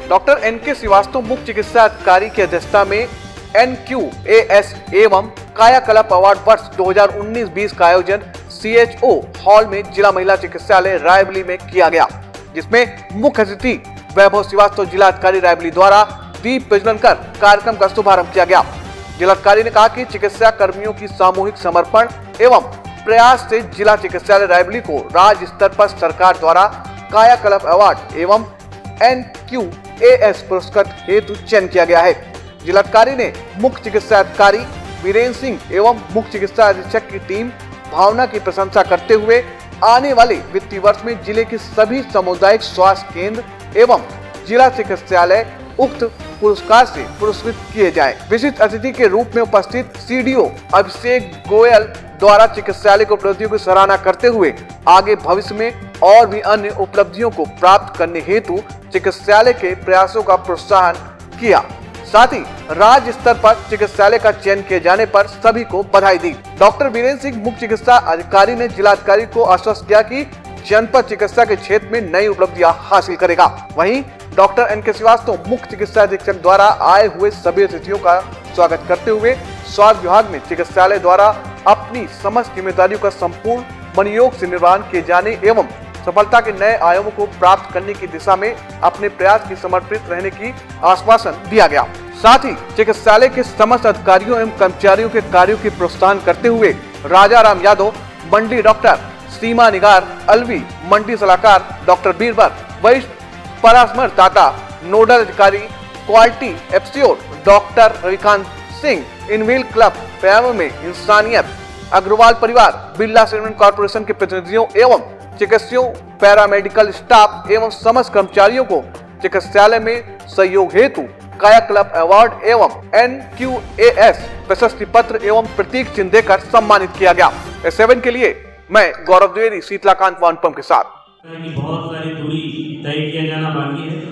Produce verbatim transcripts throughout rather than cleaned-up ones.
Doctor N के श्रीवास्तव मुख्य चिकित्सा अधिकारी की अध्यक्षता में एन क्यू ए एस एवं कायाकल्प अवार्ड वर्ष दो हज़ार उन्नीस बीस का आयोजन सी एच ओ हॉल में जिला महिला चिकित्सालय रायबली में किया गया, जिसमें मुख्य अतिथि वैभव श्रीवास्तव जिला अधिकारी रायबली द्वारा दीप प्रज्वलन कर कार्यक्रम का शुभारंभ किया गया। जिलाधिकारी ने कहा कि चिकित्सा कर्मियों की सामूहिक समर्पण एवं प्रयास से जिला चिकित्सालय रायबली को राज्य स्तर पर सरकार द्वारा कायाकल्प अवार्ड एवं एन क्यू ए एस पुरस्कार हेतु चयन किया गया है। जिलाधिकारी ने मुख्य चिकित्सा अधिकारी वीरेंद्र सिंह एवं मुख्य चिकित्सा अधीक्षक की टीम भावना की प्रशंसा करते हुए आने वाले वित्तीय वर्ष में जिले के सभी सामुदायिक स्वास्थ्य केंद्र एवं जिला चिकित्सालय उक्त पुरस्कार से पुरस्कृत किए जाए। विशिष्ट अतिथि के रूप में उपस्थित सी डी ओ अभिषेक गोयल द्वारा चिकित्सालय को उपलब्धियों की सराहना करते हुए आगे भविष्य में और भी अन्य उपलब्धियों को प्राप्त करने हेतु चिकित्सालय के प्रयासों का प्रोत्साहन किया। साथ ही राज्य स्तर पर चिकित्सालय का चयन किए जाने पर सभी को बधाई दी। डॉक्टर वीरेंद्र सिंह मुख्य चिकित्सा अधिकारी ने जिलाधिकारी को आश्वस्त किया कि जनपद चिकित्सा के क्षेत्र में नई उपलब्धियां हासिल करेगा। वहीं डॉक्टर एन के श्रीवास्तव मुख्य चिकित्सा अधीक्षक द्वारा आए हुए सभी अतिथियों का स्वागत करते हुए स्वास्थ्य विभाग में चिकित्सालय द्वारा अपनी समस्त जिम्मेदारियों का संपूर्ण मनोयोग से निर्वहन किए जाने एवं सफलता के नए आयामों को प्राप्त करने की दिशा में अपने प्रयास की समर्पित रहने की आश्वासन दिया गया। साथ ही चिकित्सालय के समस्त अधिकारियों एवं कर्मचारियों के कार्यों की प्रोत्साहन करते हुए राजा राम यादव, मंडी डॉक्टर सीमा निगार अलवी, मंडी सलाहकार डॉक्टर बीरबर, वरिष्ठ परामर्शदाता नोडल अधिकारी quality FCO doctor Ravikant Singh, इनविल क्लब पैम में इंसानियत, अग्रवाल परिवार, बिरला सीमेंट कॉर्पोरेशन के प्रतिनिधियों एवं चिकित्सकों, पैरामेडिकल स्टाफ एवं समस्त कर्मचारियों को चिकित्सालय में सहयोग हेतु कायाकल्प अवार्ड एवं एन क्यू ए एस प्रशस्ति पत्र एवं प्रतीक चिन्ह देकर सम्मानित किया गया। एस सेवन के लिए मैं गौरव द्विवेदी, शीतलाकांत वानपम के साथ। बहुत सारी दूरी तय किया जाना बाकी है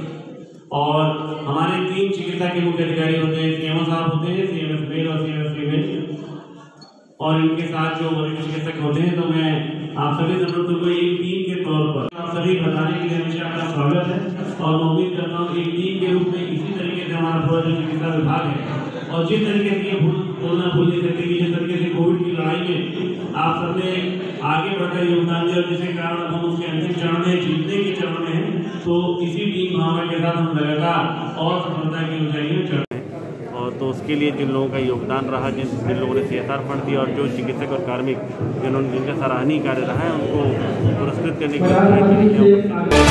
और हमारे तीन चिकित्सा के मुख्य अधिकारी होते हैं, सीएमओ साहब होते हैं, सीएमएस मेल और सीएमएस फीमेल, और इनके साथ जो वरिष्ठ चिकित्सक होते हैं। तो मैं आप सभी जरूरतों को एक टीम के तौर पर आप सभी बताने के लिए हमेशा आपका स्वागत है और मैं उम्मीद करता हूँ एक टीम के रूप में इसी तरीके से हमारा पूरा जो चिकित्सा विभाग है और जिस तरीके से ये भूल बोलना भूल नहीं सकते कि जिस तरीके से कोविड की लड़ाई में आप सबने आगे बढ़कर योगदान दिया, जिसके कारण हम उसके अंतिम चरण में, जीतने के चरण में हैं, तो इसी टीम भावना के साथ हम लगातार और सफलता की ऊंचाई में चढ़ और तो उसके लिए जिन लोगों का योगदान रहा, जिन जिन लोगों ने सी एस आर फंड दिया और जो चिकित्सक और कार्मिक जिन्होंने जिनका सराहनीय कार्य रहा है उनको पुरस्कृत करने के लिए